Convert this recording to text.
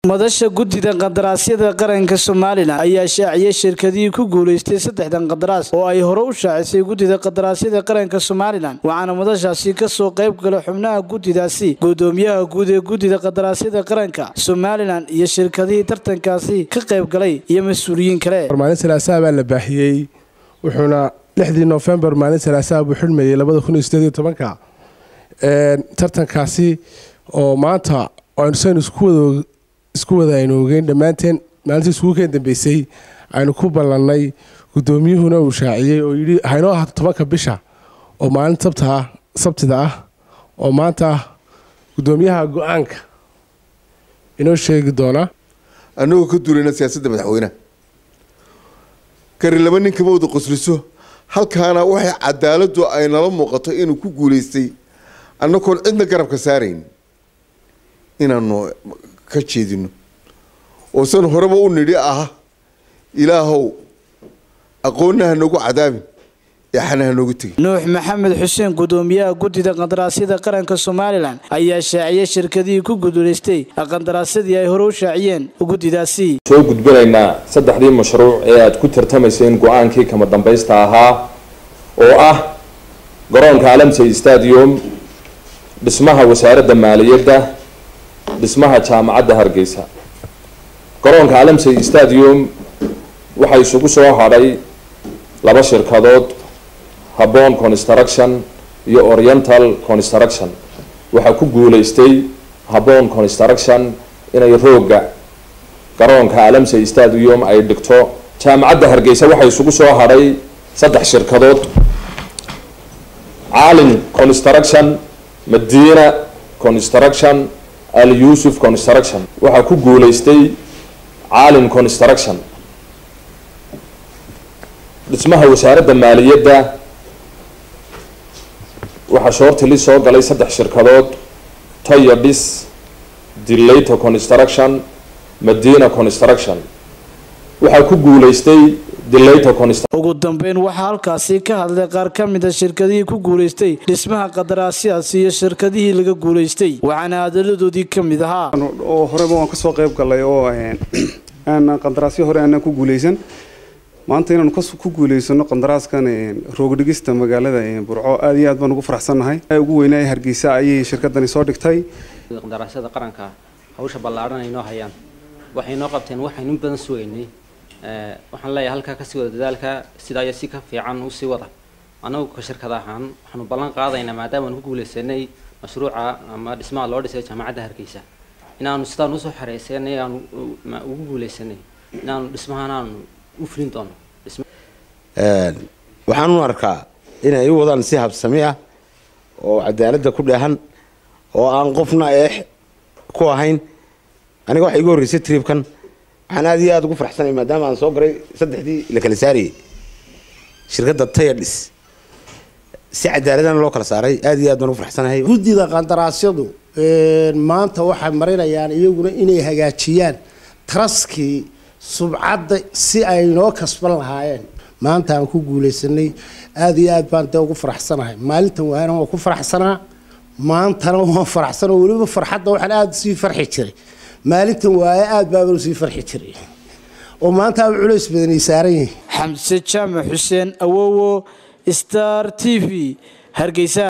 madasha guddida qandaraasyada qaranka Soomaaliland ayaa shaaciyay shirkadii ku guuleystay 3 qandaraas oo ay hore u shaacisay guddida qandaraasyada qaranka Soomaaliland waxaana madashaasi ka soo qayb galay xubnaha guddidaasi gudoomiyaha guud ee guddida qandaraasyada qaranka Soomaaliland iyo shirkadii tartankaasi ka qayb galay iyo mas'uuliyiin kale maalin salaasaa baa la baahiyay wuxuuna 6 November maalin salaasaa buu xilmeeyay 2018 tartankaasi oo maanta aynu isku wada aynu ogeyn dhammaanteen maalintii iskugu keen dambeysay aynu ku ballanay gudoomiyuhuna uu shaaciyay oo yiri haynoo ahaato 10 bisha oo maalin sabtida ah oo maanta gudoomiyaha go'aanka inoo sheegi doona annagu ka duulina siyaasadda madaxweynaha kari laba nin kama wada qosliso halkaana waxay cadaaladdu ay nala muuqato inuu ku guuleystay annagoon cidna garabka saarayn inaanu ka jeedino oo san horeba u nidhi ah ilaahow aqoonnaha nagu cadaabin yaxanaha nagu tagi Nuux Maxamed Xuseen gudoomiyaha guddida qandaraasyada qaranka Soomaaliland ayaa shaaciyay shirkadii ku guuleystay qandaraasyadii ay hore u shaaciyeen guddidaasi soo gudbinaynaa 3 mashruuc ee aad ku tartamayseen go'aankii kama dambaysta ahaa oo ah garoonka Alamsey Stadium dhismaha wasaaradda maaliyadda dhismaha jaamacadda Hargeysa garoonka Alamsey Stadium waxay isugu soo haray laba shirkadood Habon Construction iyo Oriental Construction waxa ku guuleystay Habon Construction inay rooga garoonka Alamsey Stadium ay dhigto jaamacadda Hargeysa waxay isugu soo haray 3 shirkadood Alin Construction Medina Construction Al Yusuf Construction waxa ku guuleystay Alin Construction dhismaha wasaaradda maaliyadda waxa shortly soo galay 3 shirkadood Tayabis Dilato Construction Medina Construction waxa ku guuleystay Dilato Construction ugu dambeyn waxa halkaasi ka hadlay qaar ka mid ah shirkadihii ku guuleystay dhismaha qandaraasyadaasi iyo shirkadihii laga guuleystay waxaana hadaladoodii ka mid ahaa oo horeba waan ka soo qayb galay oo aan qandaraasyo hore aan ku guuleysan maanta inaan ku guuleysano qandaraaskan roog dhigista magaalada Burco aad iyo aad baan ugu faraxsanahay ugu weynay Hargeysa ayay shirkadani soo dhigtay qandaraasyada qaranka hawsha ballaaran ay noo hayaan waxay noo qabteen waxaynu badan suugaynay waxaan leeyahay halka ka sii wada dadaalka sida ay si ka fiican u sii wada anagu ka shirkad ahaan waxaanu ballan qaadaynaa maadaama aan ku guuleysanay mashruuca ama dhismaha loo dhisay jaamacadda Hargeysa inaanu sidaan u soo xareysay aan ugu guuleysanay inaanu dhismahan aan u fulin doono waxaan u arkaa inay wadaan si habsami ah oo cadaaladda ku dheehan oo aan qofna ku ahayn aniga waxa igu horeysay tripkan waxaan aad iyo aad ugu faraxsanahay maadaama aan soo garay 3dii la kala saariyay shirkadda Tayadis si cadaaladana loo kala saaray aad iyo aad baan ugu faraxsanahay guddida qandaraasyadu maanta waxay marinayaan iyaguna inay hagaajiyaan traskii subcadda si ay noo kasban lahaayeen maanta aan ku guuleysanay aad iyo aad baan ugu faraxsanahay maalintan waan ku faraxsanaa maantana waan faraxsan oo waliba farxadda waxaan aad sii farxi jiray maalintan waa aad baan sii farxi jiray oo maanta aan culays badan saaran yahay Xamse Jaamac Xuseen Awowo Star TV Hargeysa.